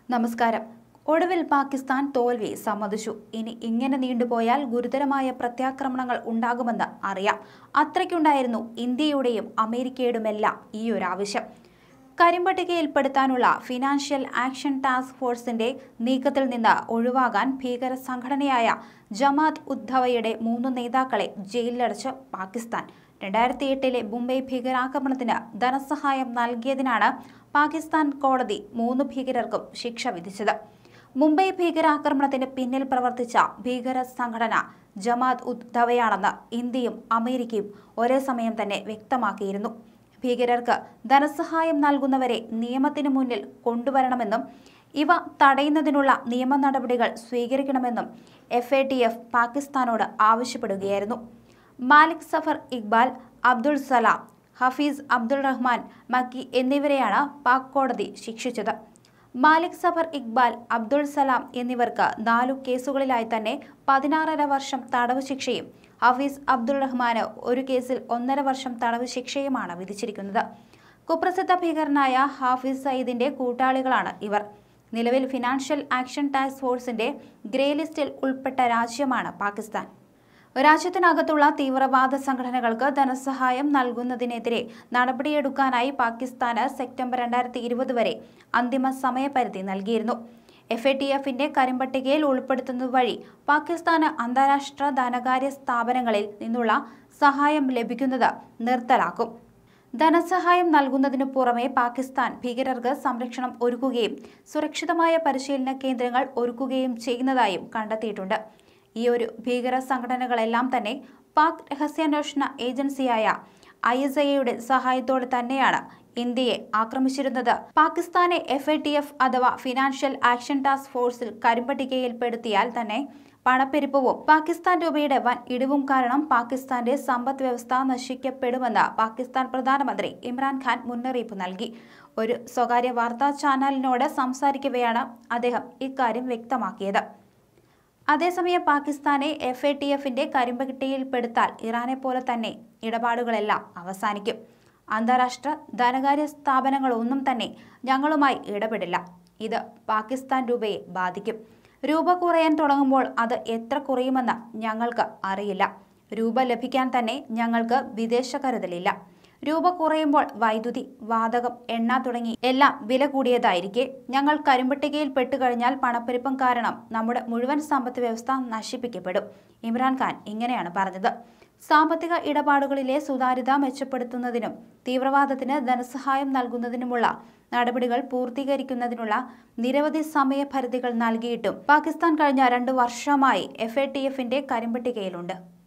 നമസ്കാരം. ഒടുവിൽ പാകിസ്ഥാൻ തോൽവി സമ്മതിച്ചു. ഇനി ഇങ്ങനെ നീണ്ടുപോയാൽ ഗുരുതരമായ പ്രത്യാക്രമണങ്ങൾ ഉണ്ടാകുമെന്ന് അറിയാം. അത്രയ്ക്കുണ്ടായിരുന്നു ഇന്ത്യയുടെയും അമേരിക്കയുടെയുമെല്ലാം ഈ ഒരു ആവശ്യം. കരിമ്പട്ടികയിൽപ്പെടുത്താനുള്ള ഫിനാൻഷ്യൽ ആക്ഷൻ ടാസ്ക് ഫോഴ്സിന്റെ നീക്കത്തിൽ നിന്ന് ഒഴിവാകാൻ ഭീകര സംഘടനയായ ജമാഅത്ത് ഉദ് ദവയുടെ 3 നേതാക്കളെ ജയിലിലടച്ച് പാകിസ്ഥാൻ. 2008 മുംബൈ ഭീകരാക്രമണത്തിന് ധനസഹായം നൽകിയതിനാണ് പാകിസ്ഥാൻ കോടതി 3 ഭീകരർക്കും ശിക്ഷ വിധിച്ചത്. മുംബൈ ഭീകരാക്രമണത്തിന് പിന്നിൽ പ്രവർത്തിച്ച ഭീകര സംഘടന ജമാഅത്ത് ഉദ് ദവയാണെന്ന് ഇന്ത്യയും അമേരിക്കയും ഒരേ സമയം തന്നെ വ്യക്തമാക്കിയിരുന്നു. ഭീകരർക്ക് ധനസഹായം നൽകുന്നവരെ നിയമത്തിന് മുന്നിൽ കൊണ്ടുവരണമെന്നും ഇവ തടയുന്നതിനുള്ള നിയമ നടപടികൾ സ്വീകരിക്കണമെന്നും FATF പാകിസ്ഥാനോട് ആവശ്യപ്പെടുകയായിരുന്നു. മാലിക് സഫർ ഇക്ബാൽ, അബ്ദുൾ സലാം, ഹഫീസ് അബ്ദുൾ റഹ്മാൻ മക്കി എന്നിവരെയാണ് പാക് കോടതി ശിക്ഷിച്ചത്. മാലിക് സഫർ ഇക്ബാൽ, അബ്ദുൾ സലാം എന്നിവർക്ക് 4 കേസുകളിലായി തന്നെ 16.5 വർഷം തടവ് ശിക്ഷയും ഹഫീസ് അബ്ദുൾ റഹ്മാന് ഒരു കേസിൽ 1.5 വർഷം തടവ് ശിക്ഷയുമാണ് വിധിച്ചിരിക്കുന്നത്. കുപ്രസിദ്ധ ഭീകരനായ ഹാഫിസ് സയ്യിദിന്റെ കൂട്ടാളികളാണ് ഇവർ. നിലവിൽ ഫിനാൻഷ്യൽ ആക്ഷൻ ടാസ്ക് ഫോഴ്സിന്റെ ഗ്രേ ലിസ്റ്റിൽ ഉൾപ്പെട്ട രാജ്യമാണ് പാകിസ്ഥാൻ. രാജ്യത്തിനകത്തുള്ള തീവ്രവാദ സംഘടനകൾക്ക് ധനസഹായം നൽകുന്നതിനെതിരെ നടപടിയെടുക്കാനായി പാകിസ്ഥാന് സെപ്റ്റംബർ 2020 വരെ അന്തിമ സമയപരിധി നൽകിയിരുന്നു. FATFന്റെ കരിമ്പട്ടികയിൽ ഉൾപ്പെടുത്തുന്നത് വഴി പാകിസ്ഥാന് അന്താരാഷ്ട്ര ധനകാര്യ സ്ഥാപനങ്ങളിൽ നിന്നുള്ള സഹായം ലഭിക്കുന്നത് നിർത്തലാക്കും. ധനസഹായം നൽകുന്നതിനു പുറമെ പാകിസ്ഥാൻ ഭീകരർക്ക് സംരക്ഷണം ഒരുക്കുകയും സുരക്ഷിതമായ പരിശീലന കേന്ദ്രങ്ങൾ ഒരുക്കുകയും ചെയ്യുന്നതായും കണ്ടെത്തിയിട്ടുണ്ട്. ഈ ഒരു ഭീകര സംഘടനകളെല്ലാം തന്നെ പാക് രഹസ്യാന്വേഷണ ഏജൻസിയായ ISIയുടെ സഹായത്തോടെ തന്നെയാണ് ഇന്ത്യയെ ആക്രമിച്ചിരുന്നത്. പാകിസ്ഥാനെ FATF അഥവാ ഫിനാൻഷ്യൽ ആക്ഷൻ ടാസ്ക് ഫോഴ്സിൽ കരിമ്പട്ടികയിൽപ്പെടുത്തിയാൽ തന്നെ പണപ്പെരുപ്പവും പാകിസ്ഥാൻ രൂപയുടെ വൻ ഇടിവും കാരണം പാകിസ്ഥാന്റെ സമ്പദ് വ്യവസ്ഥ നശിക്കപ്പെടുമെന്ന് പാകിസ്ഥാൻ പ്രധാനമന്ത്രി ഇമ്രാൻഖാൻ മുന്നറിയിപ്പ് നൽകി. ഒരു സ്വകാര്യ വാർത്താ ചാനലിനോട് സംസാരിക്കവെയാണ് അദ്ദേഹം ഇക്കാര്യം വ്യക്തമാക്കിയത്. അതേസമയം പാകിസ്ഥാനെ FATFന്റെ കരിമ്പട്ടികയിൽപ്പെടുത്താൽ ഇറാനെ പോലെ തന്നെ ഇടപാടുകളെല്ലാം അവസാനിക്കും. അന്താരാഷ്ട്ര ധനകാര്യ സ്ഥാപനങ്ങളൊന്നും തന്നെ ഞങ്ങളുമായി ഇടപെടില്ല. ഇത് പാകിസ്ഥാൻ രൂപയെ ബാധിക്കും. രൂപ കുറയാൻ തുടങ്ങുമ്പോൾ അത് എത്ര കുറയുമെന്ന് ഞങ്ങൾക്ക് അറിയില്ല. രൂപ ലഭിക്കാൻ തന്നെ ഞങ്ങൾക്ക് വിദേശ കരുതലില്ല. രൂപ കുറയുമ്പോൾ വൈദ്യുതി, വാതകം, എണ്ണ തുടങ്ങി എല്ലാം വില കൂടിയതായിരിക്കെ ഞങ്ങൾ കരിമ്പട്ടികയിൽ പെട്ടുകഴിഞ്ഞാൽ പണപ്പെരുപ്പം കാരണം നമ്മുടെ മുഴുവൻ സമ്പദ് വ്യവസ്ഥ നശിപ്പിക്കപ്പെടും. ഇമ്രാൻഖാൻ ഇങ്ങനെയാണ് പറഞ്ഞത്. സാമ്പത്തിക ഇടപാടുകളിലെ സുതാര്യത മെച്ചപ്പെടുത്തുന്നതിനും തീവ്രവാദത്തിന് ധനസഹായം നൽകുന്നതിനുമുള്ള നടപടികൾ പൂർത്തീകരിക്കുന്നതിനുള്ള നിരവധി സമയപരിധികൾ നൽകിയിട്ടും പാകിസ്ഥാൻ കഴിഞ്ഞ 2 വർഷമായി FATFന്റെ കരിമ്പട്ടികയിലുണ്ട്.